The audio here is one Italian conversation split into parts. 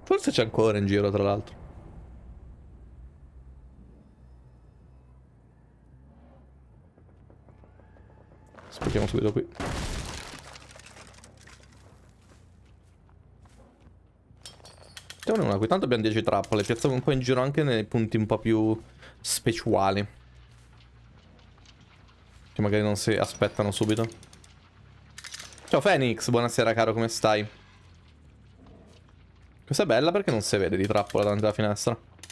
Forse c'è ancora in giro, tra l'altro. Aspettiamo subito qui. Mettiamone una qui, tanto abbiamo 10 trappole. Piazziamo un po' in giro anche nei punti un po' più speciali, che magari non si aspettano subito. Ciao Phoenix, buonasera caro, come stai? Questa è bella perché non si vede di trappola davanti alla finestra.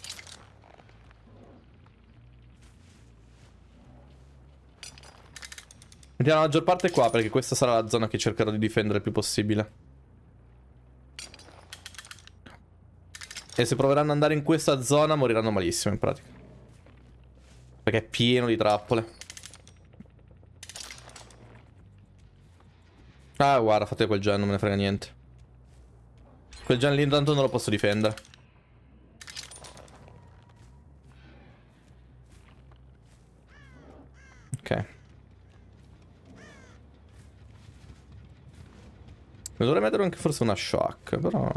Mettiamo la maggior parte qua perché questa sarà la zona che cercherò di difendere il più possibile. E se proveranno ad andare in questa zona moriranno malissimo in pratica, perché è pieno di trappole. Ah guarda, fate quel gen, non me ne frega niente. Quel gen lì intanto non lo posso difendere. Ok. Mi dovrei mettere anche forse una shock, però...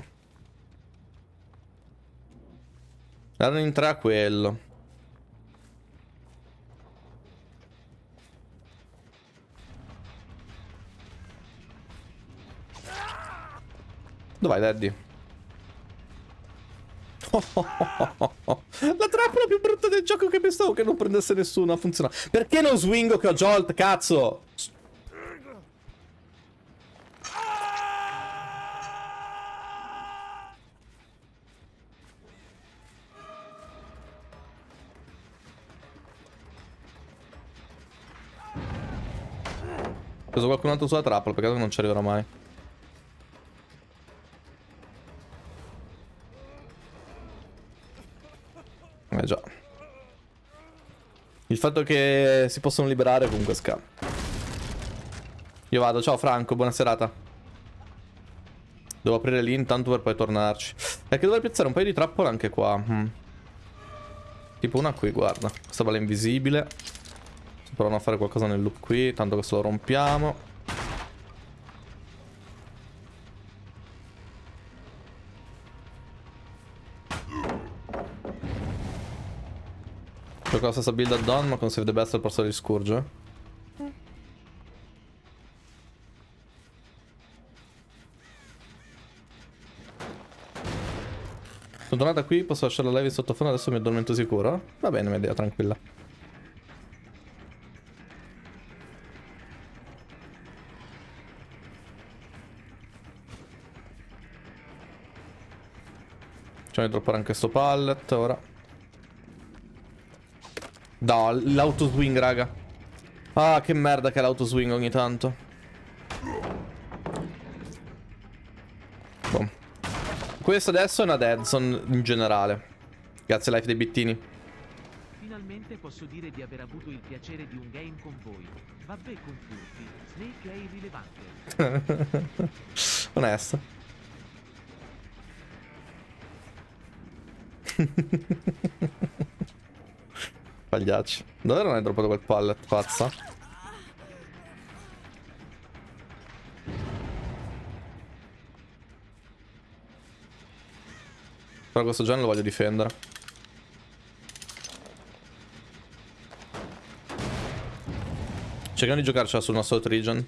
Erano in 3 a quello. Dov'è Daddy? La trappola più brutta del gioco che pensavo che non prendesse nessuno. Funziona. Perché non swingo che ho Jolt, cazzo? Ho preso qualcun altro sulla trappola, peccato che non ci arriverò mai. Già. Il fatto che si possono liberare comunque scam. Io vado, ciao Franco, buona serata. Devo aprire lì intanto per poi tornarci. È che dovrei piazzare un paio di trappole anche qua. Tipo una qui, guarda. Questa balla invisibile. Se provano a fare qualcosa nel loop qui, tanto questo lo rompiamo. Gioco la stessa build add-on ma con save the best al posto di Scourge. Sono tornata qui, posso lasciare la live in sottofondo, adesso mi addormento sicuro. Va bene, Medea, tranquilla. Facciamo di droppare anche sto pallet ora. No, l'autoswing, raga. Ah, che merda che è l'autoswing ogni tanto. Boom. Questo adesso è una dead zone in generale. Grazie life dei bittini. Finalmente posso dire di aver avuto il piacere di un game con voi. Vabbè con tutti, Snake è irrilevante. Onesto. Pagliacci. Dove non hai droppato quel pallet, pazza? Però questo gen lo voglio difendere. Cerchiamo di giocarcela sul nostro Trigen.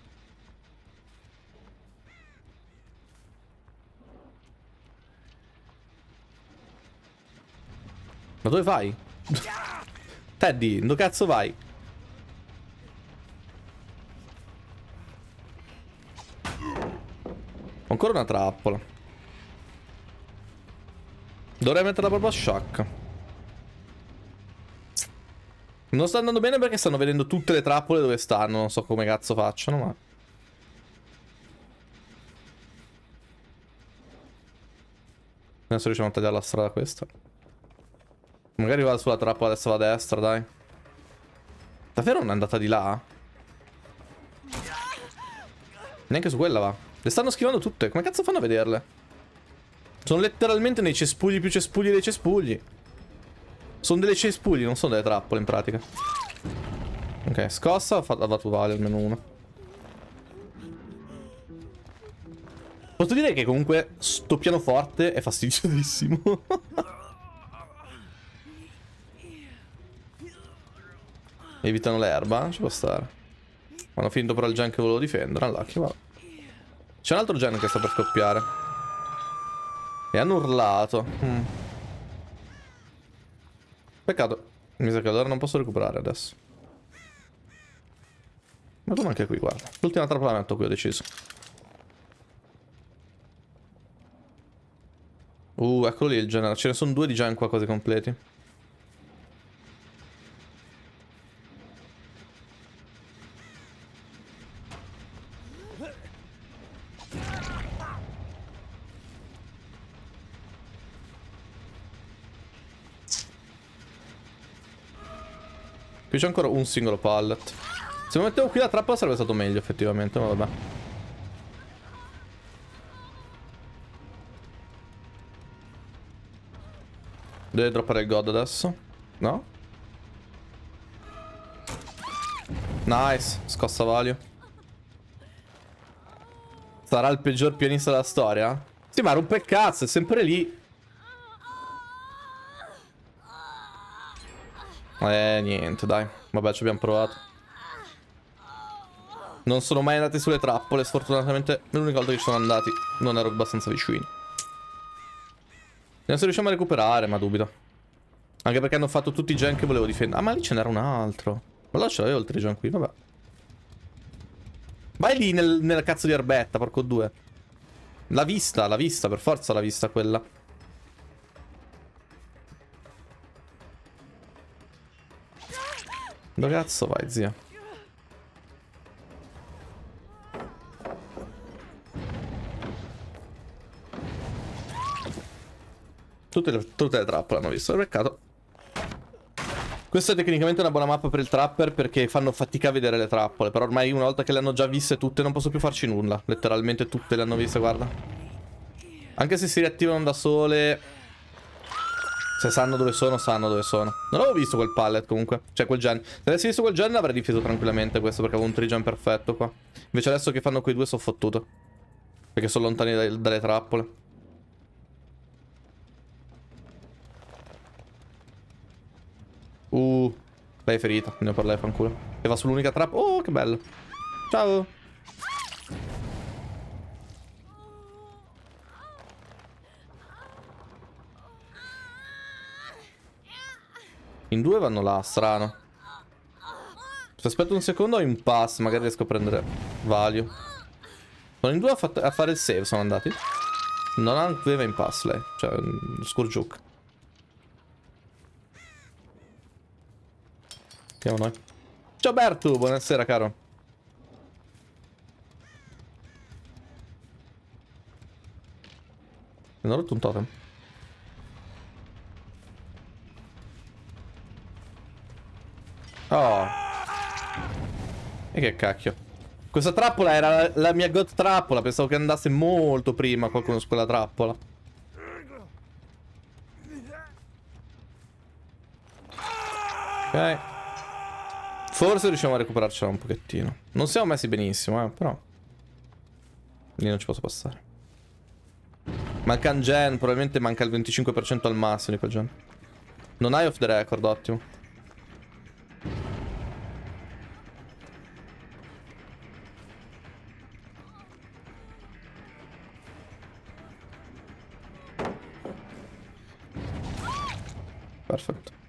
Ma dove vai? Teddy, dove cazzo vai? Ancora una trappola. Dovrei metterla proprio a shock. Non sta andando bene perché stanno vedendo tutte le trappole dove stanno. Non so come cazzo facciano, ma... Adesso riusciamo a tagliare la strada a questa. Magari va sulla trappola, adesso va a destra, dai. Davvero non è andata di là? Neanche su quella va. Le stanno schivando tutte. Come cazzo fanno a vederle? Sono letteralmente nei cespugli più cespugli dei cespugli. Sono delle cespugli, non sono delle trappole in pratica. Ok, scossa, ha dato vale almeno una. Posso dire che comunque sto pianoforte è fastidiosissimo. Evitano l'erba, ci può stare. Hanno finito però il gen che volevo difendere. All'occhio, vabbè. C'è un altro gen che sta per scoppiare. E hanno urlato. Peccato. Mi sa che allora non posso recuperare adesso. Ma tu anche qui, guarda. L'ultima trappola la metto qui, ho deciso. Eccolo lì il gen. Ce ne sono 2 di gen qua quasi completi. Qui c'è ancora un singolo pallet. Se mi mettevo qui la trappola sarebbe stato meglio effettivamente, ma vabbè. Deve droppare il god adesso. No? Nice, scossa value. Sarà il peggior pianista della storia? Sì, ma rompe il cazzo, è sempre lì. Niente, dai. Vabbè, ci abbiamo provato. Non sono mai andati sulle trappole, sfortunatamente. L'unica volta che ci sono andati non ero abbastanza vicino. Vediamo se riusciamo a recuperare, ma dubito. Anche perché hanno fatto tutti i gen che volevo difendere. Ah, ma lì ce n'era un altro. Ma allora ce l'avevo il trigen qui, vabbè. Vai lì nella cazzo di erbetta, porco due. La vista, per forza la vista quella. Dove cazzo vai, zia? Tutte le trappole hanno visto, peccato. Questa è tecnicamente una buona mappa per il trapper perché fanno fatica a vedere le trappole. Però ormai una volta che le hanno già viste tutte non posso più farci nulla. Letteralmente tutte le hanno viste, guarda. Anche se si riattivano da sole, se sanno dove sono, sanno dove sono. Non avevo visto quel pallet comunque. Cioè quel gen. Se avessi visto quel gen l'avrei difeso tranquillamente questo perché avevo un trigen perfetto qua. Invece adesso che fanno quei due sono fottuto. Perché sono lontani dalle trappole. Lei è ferita, ne ho per lei, fanculo. E va sull'unica trappola. Oh, che bello. Ciao. In 2 vanno là, strano. Se aspetto un secondo ho in pass, magari riesco a prendere value. Sono in 2 a fare il save, sono andati. Non aveva in pass lei, cioè scorgiuc. Andiamo noi. Ciao Bertu, buonasera caro. Non ho rotto un totem. Oh. E che cacchio. Questa trappola era la mia god trappola. Pensavo che andasse molto prima qualcuno su quella trappola. Ok. Forse riusciamo a recuperarcela un pochettino. Non siamo messi benissimo, però lì non ci posso passare. Manca un gen, probabilmente manca il 25% al massimo di quel gen. Non hai off the record, ottimo. Perfetto.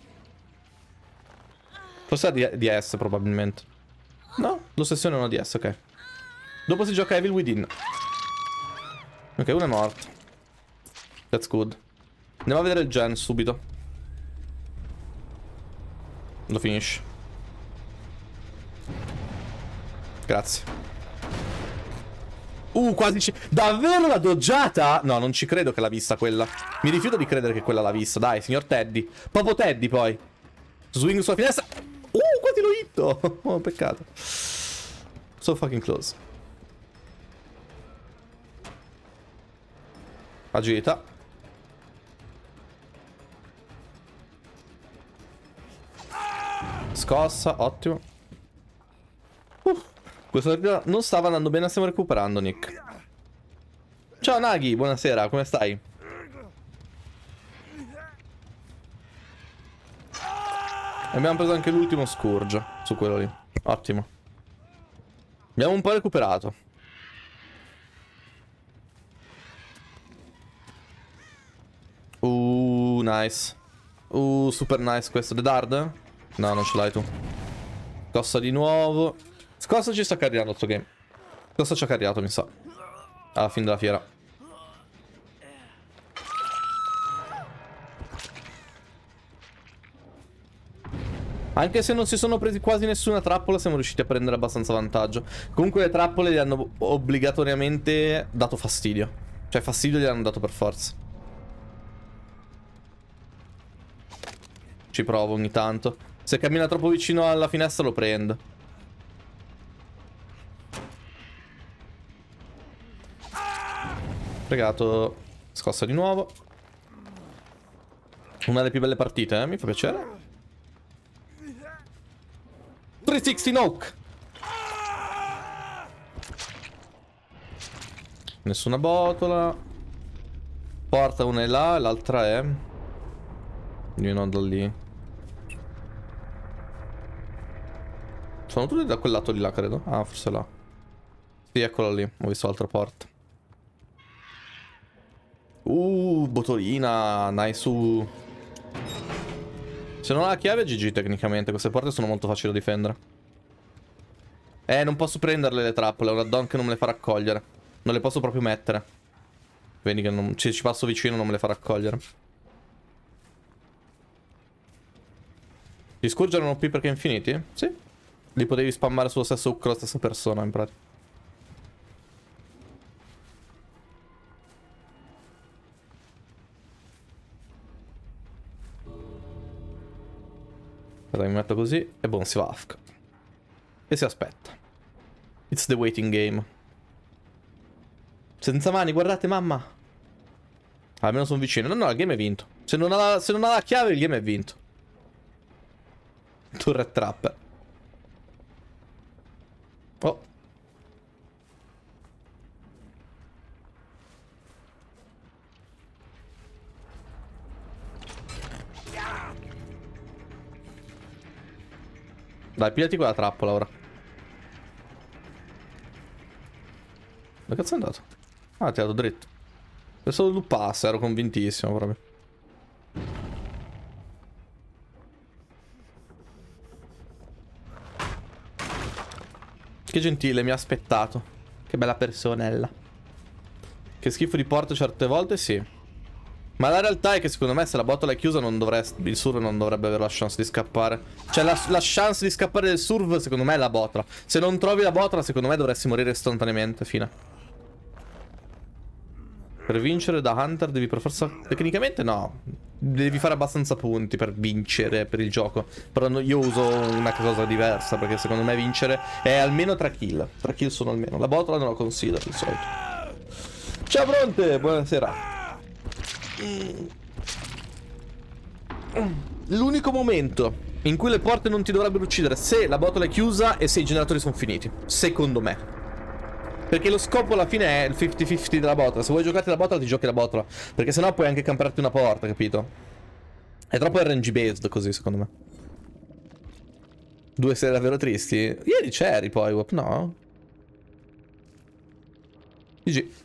Forse è DS probabilmente. No, l'ossessione è una DS, ok. Dopo si gioca Evil Within. Ok, uno è morto. That's good. Andiamo a vedere il gen subito. Lo finisce. Grazie. Quasi davvero la doggiata? No, non ci credo che l'ha vista quella. Mi rifiuto di credere che quella l'ha vista. Dai, signor Teddy. Proprio Teddy poi. Swing sulla finestra. Quasi l'ho hitto. Oh, peccato. So fucking close. Agilità. Scossa, ottimo. Questa partita non stava andando bene, stiamo recuperando, Nick. Ciao Naghi, buonasera, come stai? Abbiamo preso anche l'ultimo Scourge su quello lì. Ottimo. Abbiamo un po' recuperato. Nice. Super nice questo. The Dard? No, non ce l'hai tu. Scossa di nuovo. Scossa ci sta carriando sto game. Scossa ci ha carriato, mi sa. Alla fine della fiera. Anche se non si sono presi quasi nessuna trappola, siamo riusciti a prendere abbastanza vantaggio. Comunque le trappole gli hanno obbligatoriamente dato fastidio. Cioè fastidio gli hanno dato per forza. Ci provo ogni tanto. Se cammina troppo vicino alla finestra lo prendo. Pregato. Scossa di nuovo. Una delle più belle partite, mi fa piacere. 360 Noke. Nessuna botola. Porta una è là, l'altra è... Io non da lì. Sono tutti da quel lato di là, credo. Ah, forse là. Sì, eccola lì. Ho visto l'altra porta. Botolina. Nice. Se non ha la chiave, GG tecnicamente. Queste porte sono molto facili da difendere. Non posso prenderle le trappole. È un addon che non me le fa raccogliere. Non le posso proprio mettere. Vedi che non... ci passo vicino, non me le fa raccogliere. Gli Scourge erano OP perché infiniti? Sì. Li potevi spammare sullo stesso hook con la stessa persona, in pratica. Allora, mi metto così e boom, si va AFK. E si aspetta. It's the waiting game. Senza mani, guardate mamma. Almeno sono vicino. No, il game è vinto. Se non ha la chiave, il game è vinto. Turret trapper. Oh. Dai, pigliati quella trappola ora. Dove cazzo è andato? Ah, ti ha dato dritto. Pensavo luppasse, ero convintissimo proprio. Che gentile, mi ha aspettato. Che bella personella. Che schifo di porta certe volte, sì. Ma la realtà è che secondo me se la botola è chiusa non il surf non dovrebbe avere la chance di scappare. Cioè la chance di scappare del surf secondo me è la botola. Se non trovi la botola secondo me dovresti morire istantaneamente. Fine. Per vincere da Hunter devi per forza... Tecnicamente no. Devi fare abbastanza punti per vincere per il gioco. Però io uso una cosa diversa perché secondo me vincere è almeno 3 kill. 3 kill sono almeno. La botola non la considero di solito. Ciao Bronte, buonasera. L'unico momento in cui le porte non ti dovrebbero uccidere se la botola è chiusa e se i generatori sono finiti. Secondo me. Perché lo scopo alla fine è il 50-50 della botola. Se vuoi giocarti la botola ti giochi la botola. Perché sennò puoi anche camperarti una porta, capito? È troppo RNG based così secondo me. 2 serie davvero tristi. Ieri c'eri poi, no? GG.